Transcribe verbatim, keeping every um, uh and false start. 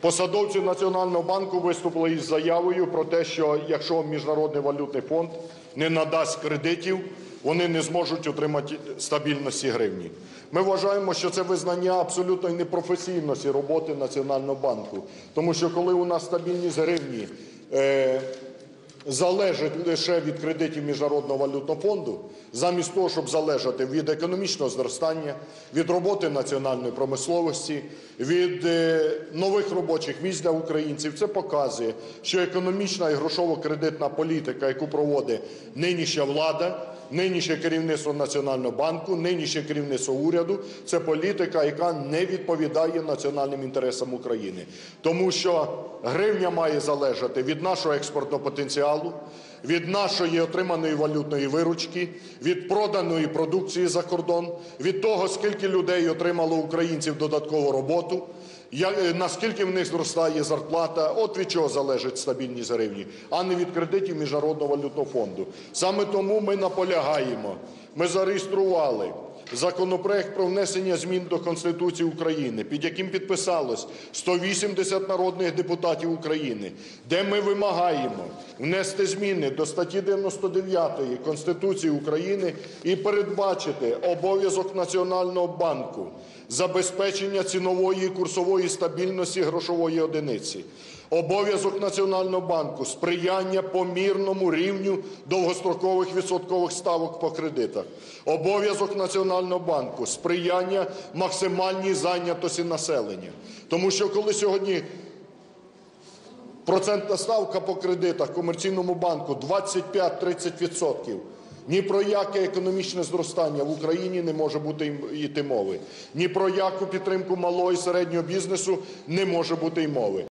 Посадовці Національного банку виступили із заявою про те, що якщо Міжнародний валютний фонд не надасть кредитів, вони не зможуть отримати стабільності гривні. Ми вважаємо, що це визнання абсолютної непрофесійності роботи Національного банку. Тому що коли у нас стабільність гривні е, залежить лише від кредитів Міжнародного валютного фонду, замість того, щоб залежати від економічного зростання, від роботи національної промисловості, від е, нових робочих місць для українців, це показує, що економічна і грошово-кредитна політика, яку проводить нинішня влада, нинішнє керівництво Національного банку, нинішнє керівництво уряду – це політика, яка не відповідає національним інтересам України. Тому що гривня має залежати від нашого експортного потенціалу, від нашої отриманої валютної виручки, від проданої продукції за кордон, від того, скільки людей отримало українців додаткову роботу, наскільки в них зростає зарплата. От від чого залежить стабільність гривні, а не від кредитів Міжнародного валютного фонду. Саме тому ми наполягаємо, ми зареєстрували законопроект про внесення змін до Конституції України, під яким підписалось сто вісімдесят народних депутатів України, де ми вимагаємо внести зміни до статті дев'яносто дев'ятої Конституції України і передбачити обов'язок Національного банку забезпечення цінової і курсової стабільності грошової одиниці, обов'язок Національного банку сприяння помірному рівню довгострокових відсоткових ставок по кредитах, обов'язок Національного банку сприяння максимальній зайнятості населення. Тому що коли сьогодні процентна ставка по кредитах в комерційному банку двадцять п'ять - тридцять відсотків, ні про яке економічне зростання в Україні не може бути йти мови. Ні про яку підтримку малого і середнього бізнесу не може бути й мови.